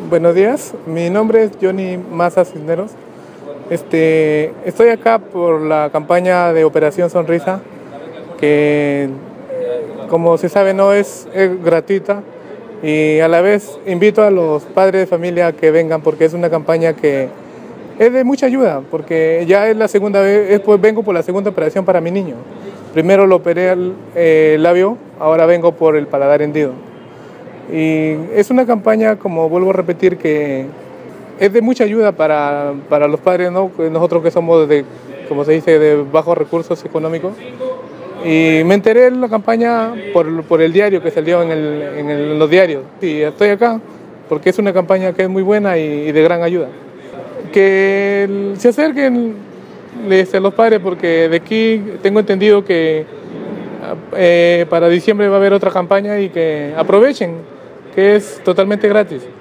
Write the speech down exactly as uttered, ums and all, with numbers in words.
Buenos días, mi nombre es Johnny Maza Cisneros. Este, estoy acá por la campaña de Operación Sonrisa, que como se sabe no es, es gratuita, y a la vez invito a los padres de familia a que vengan porque es una campaña que es de mucha ayuda, porque ya es la segunda vez, es, pues vengo por la segunda operación para mi niño. Primero lo operé el eh, labio, ahora vengo por el paladar hendido. Y es una campaña, como vuelvo a repetir, que es de mucha ayuda para, para los padres, ¿no? Nosotros que somos, de, como se dice, de bajos recursos económicos. Y me enteré de la campaña por, por el diario que salió en, el, en, el, en los diarios. Y estoy acá porque es una campaña que es muy buena y, y de gran ayuda. Que se acerquen a los padres, porque de aquí tengo entendido que eh, para diciembre va a haber otra campaña y que aprovechen, que es totalmente gratis.